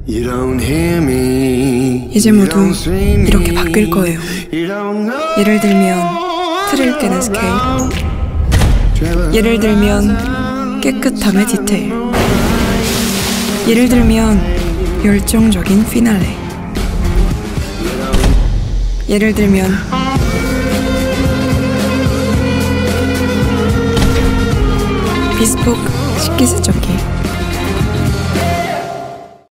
이제 모두 이렇게 바뀔 거예요. 예를 들면 틀을 깨는 스케일, 예를 들면 깨끗함의 디테일, 예를 들면 열정적인 피날레, 예를 들면 비스포크 식기세척기.